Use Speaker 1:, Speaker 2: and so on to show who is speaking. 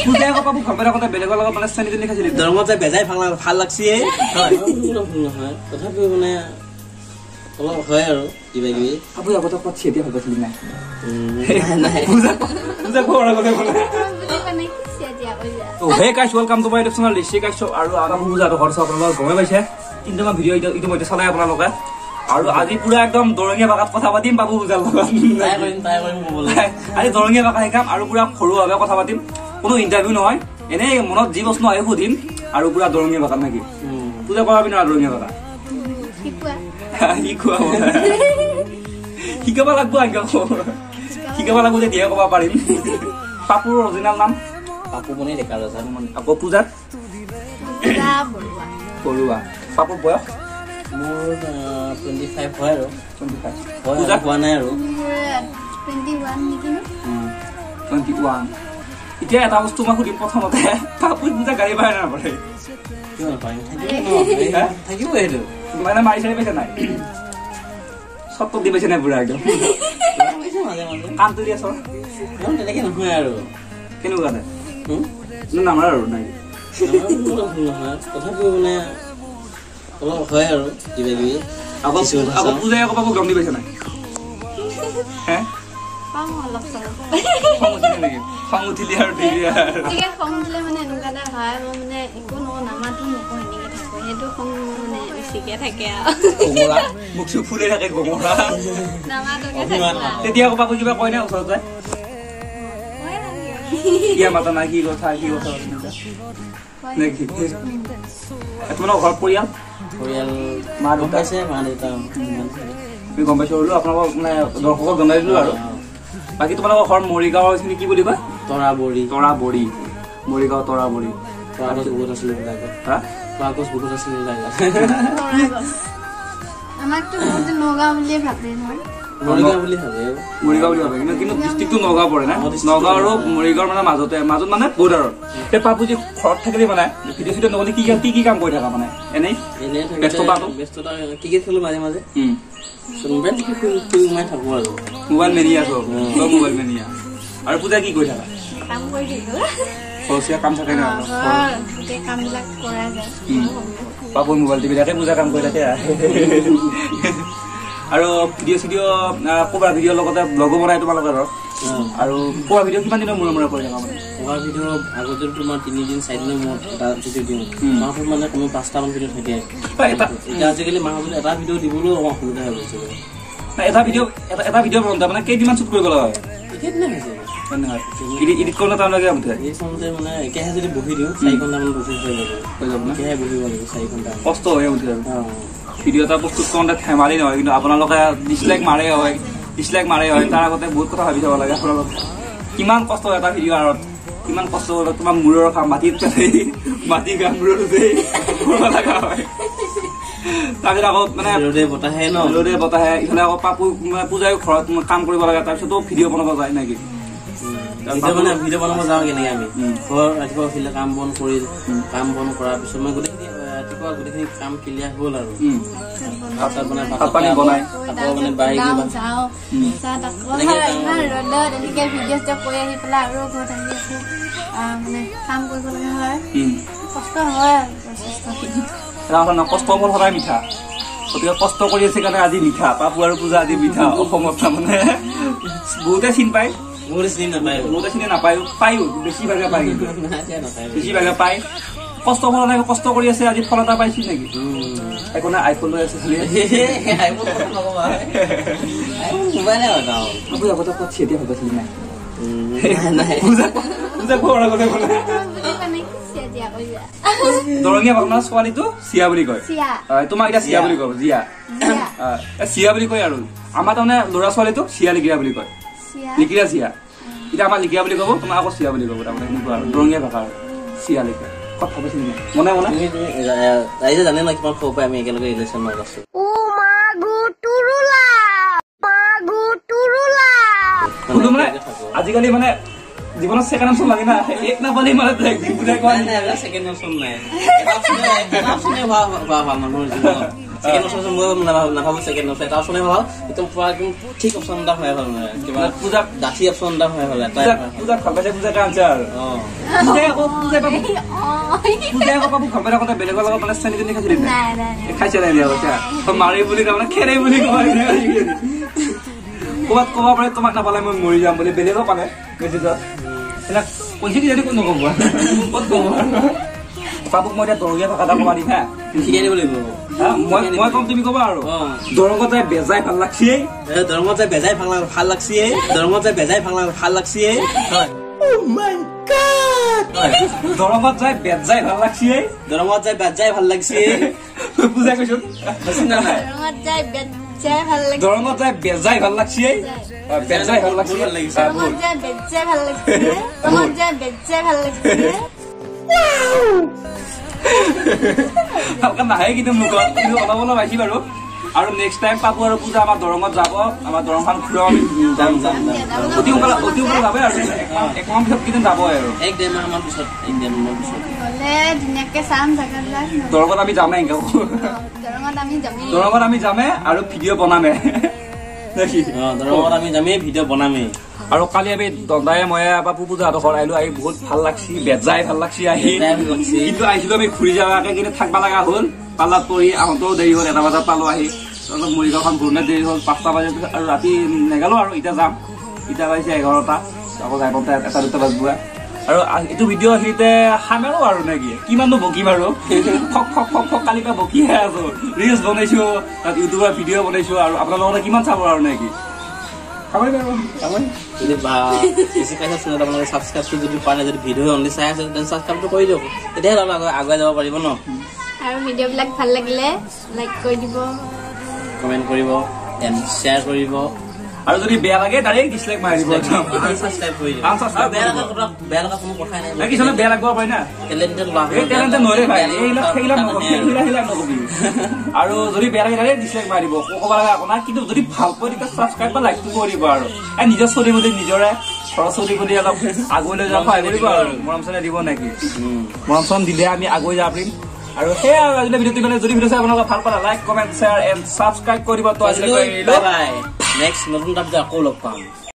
Speaker 1: পূজাই আকৌ পাবো ঘৰৰ কথা বেলেগৰ লগত মানে চানি তেনি খাইছিলি
Speaker 2: দৰঙত যে বেজাই ভাল লাগছে নহয় তথাপিও মানে অলপ হয় আৰু কিবা কিবি
Speaker 1: পাবো আগতে ক'ত চিয়া দিয়া হৈ গৈছিলি নাই পূজা ঘৰৰ আগতে বোলে তো hey guys welcome to my YouTube channel Rishi guys আৰু আমাৰ পূজাটো ঘৰ চাওক আপোনালোকে গমে পাইছে তিনিটামান ভিডিঅ' ইতিমধ্যে চালাই আপোনালোকে আৰু আজি পুৰা একদম দৰঙীয়া ভাষাত কথা পাতিম পাবো পূজাৰ লগত আজি দৰঙীয়া ভাষা শিকাম আৰু পুৰা সৰুভাৱে কথা পাতিম কোনো ইণ্টাৰভিউ নহয় এনেই মনত যি প্ৰশ্ন আহে সুধিম আৰু পুৰা দৰঙীয়া ভাষাত নেকি পূজা কৰাবি নহয় দৰঙীয়া ভাষা শিকাব লাগব শিকাব লাগব তেতিয়াহে ক'ব পাৰিম পাপুৰ অৰিজিনেল নাম
Speaker 2: পাপু বনে দেখা যায়
Speaker 1: আকৌ পূজাত বৰুৱা পাপুৰ বয়স
Speaker 2: মোৰ 25 হয় আৰু 25 পূজা হোৱা নাই আৰু
Speaker 3: 21 নেকি
Speaker 1: 21 এতিয়া এটা বস্তু মই সুধিম প্ৰথমতে পাপুৰ পূজা গাড়ী পায় না পৰে
Speaker 2: কিয় পায় থাকিব এইটো
Speaker 1: মানে মাৰি চাৰি পাইছে নাই সত্য দি পাইছে নাই বুঢ়া একদম কামটো দিয়া চৰ
Speaker 2: তেনেকে নহয় আৰু
Speaker 1: কেনেকুৱা নাই নামাৰ আৰু নাই
Speaker 2: তথাপিও মানে অলপ হয় আৰু কিবা কিবি
Speaker 1: আকৌ পূজাই আকৌ পাব গম দি পাইছে নাই হে খং উঠিলি আৰু
Speaker 3: খং উঠিলে মানে এনেকুৱা এটা হয় মই মানে একো নামাতো নকওঁ এনেকে থাকো সেইটো খং মানে বেছিকে থাকে
Speaker 1: মুখ চুখ ফুলে থাকে গমৰা তেতিয়া আকৌ পাব কিবা কয় না ওচৰত যায় কিয় মাতা নাই কি কথা তোমালোকৰ ঘৰত পৰিয়াল মা দেউতা আছে তুমি গম পাইছো বোলো আপোনালোকক মানে দৰ্শকক জনাই দিলো আৰু বাকী তোমালোকৰ ঘৰ মৰিগাঁও হৈছিল কি বুলি কয়
Speaker 2: তৰাবৰী
Speaker 1: মৰিগাঁও তৰাবৰী
Speaker 2: বহুত আছিলে বহুত আছিলে
Speaker 3: আমাকতো বহুত নগাঁও বুলিয়ে ভাবে নহয়
Speaker 1: মৰিগাঁও বুলি ভাবে কিন্তু ডিষ্ট্ৰিক্টটো নগাঁও পৰে না নগাঁও আৰু মৰিগাঁৱৰ মানে মাজত মানে বৰ্ডাৰত সেই পাপু যি ঘৰত থাকিলে মানে ভিডিঅ' চিডিঅ' নগ'লে কি কাম কৰি থাকা মানে এনেই ব্যস্ততা
Speaker 2: ক্ৰিকেট খেলো মাজে মাজে
Speaker 1: মোবাইল মেনি আছো মোবাইল মেনিয়া আৰু পূজা কি কৰি থাকা কাম থাকে না পাপুৰ মোবাইল টিভি থাকে পূজা কাম কৰি থাকে আৰু ভিডিঅ' চিডিঅ' ক'বা ভিডিঅ'ৰ লগতে ব্লগো বনাই তোমালোকে ধৰক আৰু ক'বা ভিডিঅ' কিমান দিনৰ মূৰে কৰি থাকা মানে
Speaker 2: ক'বা ভিডিঅ' আগতে তোমাৰ 3 দিন 4 দিনৰ মূৰত এটা ভিডিঅ' দিওঁ মাহত মানে কোনো 5টামান ভিডিঅ' থাকে এতিয়া আজিকালি মাহত এটা ভিডিঅ' দিবলৈও অকণ অসুবিধা হৈ গৈছে
Speaker 1: এটা ভিডিঅ' বনাওঁতে মানে কেইদিনমান শ্বুট কৰিব লগা হয় এডিট কৰোঁতে তেওঁলোকে
Speaker 2: মানে একেহে যদি বহি দিওঁ 4 ঘণ্টামান বহি হৈ যাব একেহে বহিব লাগিব 4 ঘণ্টা
Speaker 1: কষ্ট হৈ উঠে আৰু ভিডিঅ' এটা প্ৰস্তুত কৰোঁতে ধেমালি নহয় কিন্তু আপোনালোকে ডিছলাইক মাৰে হয় তাৰ আগতে বহুত কথা ভাবি থ'ব লাগে আপোনালোকে কিমান কষ্ট হয় এটা ভিডিঅ' আঁৰত কিমান কষ্ট হয় তোমাৰ মূৰৰ কাম মাটি কাম মূৰত কৰিব লগা হয় তাৰপিছত আকৌ মানে ৰ'দে বতাহে ইফালে আকৌ পাপু পূজাই ঘৰত কাম কৰিব লাগে তাৰপিছতো ভিডিঅ' বনাব যায় নেকি
Speaker 2: ভিডিঅ' বনাব যাওঁ কেনেকে আমি ঘৰ ৰাতিপুৱা উঠিলে কাম বন কৰাৰ পিছত মই ৰাতিপুৱা গোটেইখিনি কাম ক্লিয়াৰ হ'ল আৰু ভাত পানী বনাই আকৌ মানে বাঢ়ি
Speaker 1: কষ্ট ফল সদায় মিঠা গতিকে কষ্ট কৰি আছে কাৰণে আজি মিঠা পাপু আৰু পূজা আজি মিঠা অসমত তাৰমানে বহুতে চিন পায় চিনি নাপায় পায়ো বেছিভাগে পায় কষ্ট ফল নাই কষ্ট কৰি আছে আজি ফল এটা পাইছিল নেকি একো নাই আইফোন লৈ আছে আগতে ক'ত চিয়া দিয়া হৈ গৈছিল নাই পূজা খোৱাৰ আগতে দৰঙীয়া ভাষা ছোৱালীটো চিয়া বুলি কয় তোমাক এতিয়া চিয়া বুলি কয় চিয়া বুলি কয় আৰু আমাৰ তাৰমানে ল'ৰা ছোৱালীটো চিয়া লিগিৰা বুলি কয় লিগিৰা চিয়া এতিয়া আমাৰ লিগিৰা বুলি ক'ব তোমাক আকৌ চিয়া বুলি ক'ব তাৰমানে এনেকুৱা আৰু দৰঙীয়া ভাষা আৰু চিয়া লিখা কথা কৈছিল মনে
Speaker 2: ৰাইজে জানে ন কিমান সৰু পাই আমি একেলগে ৰিলেশ্যনত আছো
Speaker 1: মানে আজিকালি মানে জীৱনত ছেকেণ্ড অপশ্যন লাগে না এক নাপালে মানে
Speaker 2: ছেকেণ্ড অপশ্যন নাই সেকেন্ড অপশন মই নাভাবো সেকেন্ড অপশন এটা অপশনে ভাল একদম পুৰা একদম ঠিক অপশন এটা হয় ভাল কিবা
Speaker 1: পূজা
Speaker 2: দাঠি অপশন এটা হয় ভাল
Speaker 1: পূজা খাবাইছে পূজা কাঞ্চাৰ পূজা পাবো খাবাৰ কথা বেলেগৰ লগত মানে চেনি চেনি খাইছিল খাইছে নাই দিয়া কথা মাৰি বুলি তাৰমানে খেৰে বুলি কয় ক'বাত ক'ব পাৰে তোমাক নাপালে মই মৰি যাম বুলি বেলেগো পালে মেছেজত এনে কৈছে কি যদি নক'ব ক'ত ক'ব পাপুক মই এতিয়া দৰঙীয়া ভাষা এটা ক'বা দিম হা
Speaker 2: শিকাই দিব লাগিব
Speaker 1: মই কম তুমি ক'বা আৰু দৰঙত যাই বেজাই ভাল লাগছি
Speaker 2: দৰঙত যাই বেজাই ভাল লাগছি দৰঙত যাই বেজাই ভাল লাগছি হয়
Speaker 1: দৰঙত যাই বেজাই ভাল লাগছি
Speaker 2: দৰঙত যাই বেজাই ভাল লাগছি
Speaker 1: পূজা কৈছো
Speaker 3: দৰঙত যাই বেজাই ভাল লাগছি
Speaker 1: দৰঙত যাই বেজাই ভাল লাগছি বেজাই ভাল লাগছি
Speaker 3: দৰঙত যাই বেজাই ভাল লাগছি দৰঙত যাই বেজাই ভাল লাগছি
Speaker 1: ভালকে নাহে কিন্তু মুখত কিন্তু অলপ অলপ আহিছে বাৰু আৰু নেক্সট টাইম পাপু আৰু পূজা আমাৰ দৰঙত যাব আমাৰ দৰংখন ঘূৰাম
Speaker 2: যাম
Speaker 1: অতি সোনকালে যাবই আৰু একমাহ পিছত কিন্তু যাবই আৰু
Speaker 2: এক ডেৰ মাহমান পিছত
Speaker 3: গ'লে ধুনীয়াকে চাম জাগাবিলাক
Speaker 1: দৰঙত আমি যামেই এনেকৈ দৰঙত আমি যামেই আৰু ভিডিঅ' বনামেই
Speaker 2: দৰঙত আমি যামেই ভিডিঅ' বনামেই
Speaker 1: আৰু কালি আমি দণ্ডাই মই পাপু পূজাহঁতৰ ঘৰ আহিলো আহি বহুত ভাল লাগছি বেজাই ভাল লাগছি আহি কিন্তু আহিছিলো আমি ঘূৰি যাবাকে কিন্তু থাকবা লগা হ'ল পাল্লাত পৰি আহোঁতেও দেৰি হ'ল 1 বজাত পালো আহি অলপ মৰিগাঁওখন ঘূৰণে দেৰি হ'ল 5টা বজাত আৰু ৰাতি নেগালো আৰু এতিয়া যাম এতিয়া বাজিছে 11টা আকৌ যাই পাওঁতে 1-2টা বাজিব আৰু এইটো ভিডিঅ' হেৰিতে খামেৰো আৰু নেকি কিমাননো বকিম আৰু খক খক খক খক কালিৰ পৰা বকিহে আছো ৰিলচ বনাইছো তাত ইউটিউবৰ ভিডিঅ' বনাইছো আৰু আপোনালোকে কিমান চাব আৰু নেকি
Speaker 2: যদি বেছি পইচা চোনে আপোনালোকে ছাবস্ক্ৰাইবটো যদি পাৰে যদি ভিডিঅ' অনলি চাই আছে তেন্তে ছাবস্ক্ৰাইবটো কৰি দিয়ক তেতিয়াহে আপোনালোকে আগুৱাই যাব পাৰিব ন
Speaker 3: আৰু ভিডিঅ'বিলাক ভাল লাগিলে লাইক কৰি দিব
Speaker 2: কমেণ্ট কৰিব এণ্ড শ্বেয়াৰ কৰিব
Speaker 1: আৰু যদি বেয়া লাগে ডাইৰেক্ট ডিসলাইক মাৰি দিব
Speaker 2: সাবস্ক্ৰাইব কৰি দিব আৰু বেয়া লগা কোনো কথাই নাই
Speaker 1: কিছুমানে বেয়া লাগব পাৰে না
Speaker 2: টেলেণ্টেড লাভ
Speaker 1: টেলেণ্টেড নৰে ভাই এইবিলাক নকবি আৰু যদি বেয়া লাগে ডাইৰেক্ট ডিসলাইক মাৰি দিব ক'ব লাগে আপোনাৰ কিন্তু যদি ভাল পায় তেতিয়া সাবস্ক্ৰাইব বা লাইকটো কৰিব আৰু নিজৰ চলিবদি নিজৰে সৰস্বতী বুলি অলপ আগুৱাই লৈ যাব পাৰিব আৰু মৰম চেনে দিব নেকি মৰম চৰম দিলে আমি আগুৱাই যাব পাৰিম আৰু সেই আজিলৈ ভিডিঅ'টো মানে যদি ভিডিঅ' চাই আপোনালোকে ভাল পালে like comment share and subscribe কৰিব তো আজিলৈ বাই বাই
Speaker 2: নেক্সট নতুন এটা আকৌ লগ পাম